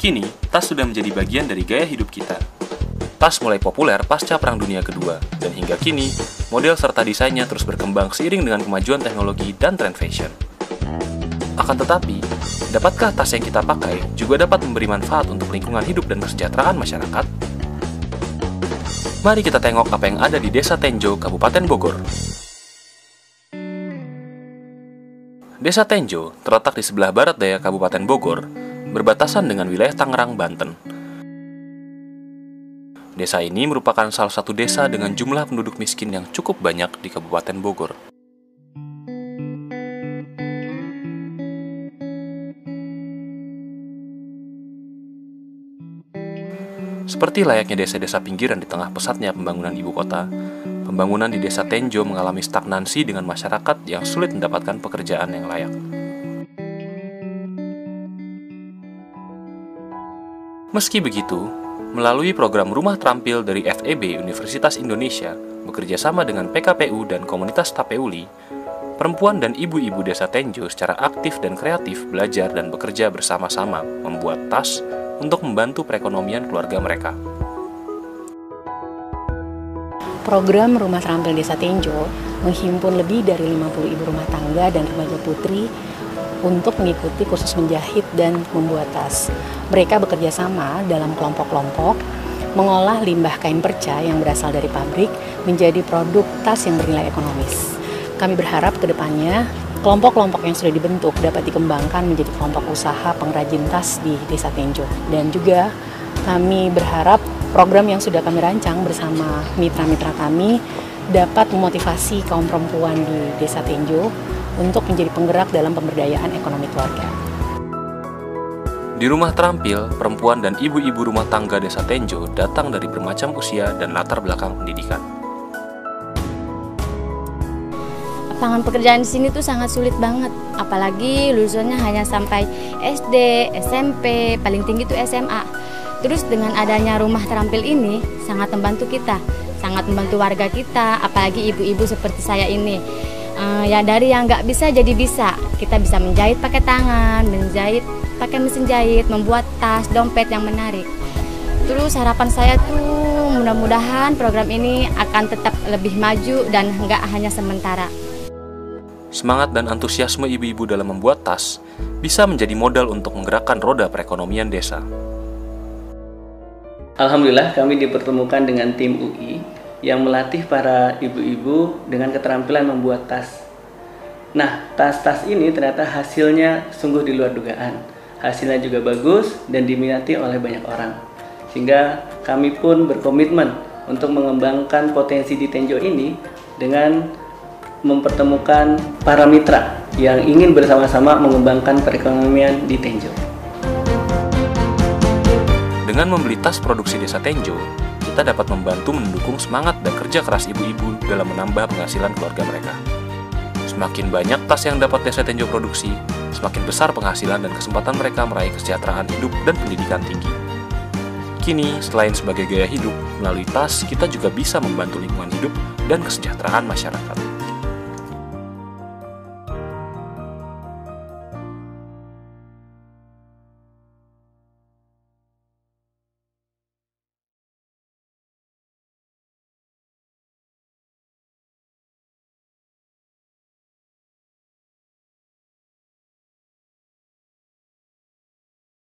Kini, tas sudah menjadi bagian dari gaya hidup kita. Tas mulai populer pasca Perang Dunia Kedua, dan hingga kini, model serta desainnya terus berkembang seiring dengan kemajuan teknologi dan tren fashion. Akan tetapi, dapatkah tas yang kita pakai juga dapat memberi manfaat untuk lingkungan hidup dan kesejahteraan masyarakat? Mari kita tengok apa yang ada di Desa Tenjo, Kabupaten Bogor. Desa Tenjo terletak di sebelah barat daya Kabupaten Bogor, berbatasan dengan wilayah Tangerang, Banten. Desa ini merupakan salah satu desa dengan jumlah penduduk miskin yang cukup banyak di Kabupaten Bogor. Seperti layaknya desa-desa pinggiran di tengah pesatnya pembangunan ibu kota, pembangunan di Desa Tenjo mengalami stagnansi dengan masyarakat yang sulit mendapatkan pekerjaan yang layak. Meski begitu, melalui program Rumah Terampil dari FEB Universitas Indonesia bekerja sama dengan PKPU dan komunitas Tapeuli, perempuan dan ibu-ibu Desa Tenjo secara aktif dan kreatif belajar dan bekerja bersama-sama membuat tas untuk membantu perekonomian keluarga mereka. Program Rumah Terampil Desa Tenjo menghimpun lebih dari 50 ibu rumah tangga dan remaja putri untuk mengikuti kursus menjahit dan membuat tas. Mereka bekerja sama dalam kelompok-kelompok, mengolah limbah kain perca yang berasal dari pabrik menjadi produk tas yang bernilai ekonomis. Kami berharap ke depannya, kelompok-kelompok yang sudah dibentuk dapat dikembangkan menjadi kelompok usaha pengrajin tas di Desa Tenjo. Dan juga kami berharap program yang sudah kami rancang bersama mitra-mitra kami dapat memotivasi kaum perempuan di Desa Tenjo untuk menjadi penggerak dalam pemberdayaan ekonomi keluarga. Di Rumah Terampil, perempuan dan ibu-ibu rumah tangga Desa Tenjo datang dari bermacam usia dan latar belakang pendidikan. Lapangan pekerjaan di sini tuh sangat sulit banget, apalagi lulusannya hanya sampai SD, SMP, paling tinggi tuh SMA. Terus dengan adanya Rumah Terampil ini sangat membantu kita, sangat membantu warga kita, apalagi ibu-ibu seperti saya ini. Ya dari yang nggak bisa jadi bisa, kita bisa menjahit pakai tangan, menjahit pakai mesin jahit, membuat tas, dompet yang menarik. Terus harapan saya tuh mudah-mudahan program ini akan tetap lebih maju dan nggak hanya sementara. Semangat dan antusiasme ibu-ibu dalam membuat tas bisa menjadi modal untuk menggerakkan roda perekonomian desa. Alhamdulillah kami dipertemukan dengan tim UI yang melatih para ibu-ibu dengan keterampilan membuat tas. Nah, tas-tas ini ternyata hasilnya sungguh di luar dugaan. Hasilnya juga bagus dan diminati oleh banyak orang. Sehingga kami pun berkomitmen untuk mengembangkan potensi di Tenjo ini dengan mempertemukan para mitra yang ingin bersama-sama mengembangkan perekonomian di Tenjo. Dengan membeli tas produksi Desa Tenjo, kita dapat membantu mendukung semangat dan kerja keras ibu-ibu dalam menambah penghasilan keluarga mereka. Semakin banyak tas yang dapat Desa Tenjo produksi, semakin besar penghasilan dan kesempatan mereka meraih kesejahteraan hidup dan pendidikan tinggi. Kini, selain sebagai gaya hidup, melalui tas kita juga bisa membantu lingkungan hidup dan kesejahteraan masyarakat.